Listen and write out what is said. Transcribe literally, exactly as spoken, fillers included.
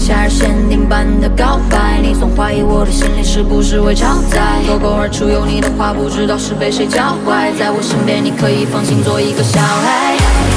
夏日限定版的告白，你总怀疑我的心里是不是会超载。脱口而出有你的话，不知道是被谁教坏。在我身边，你可以放心做一个小孩。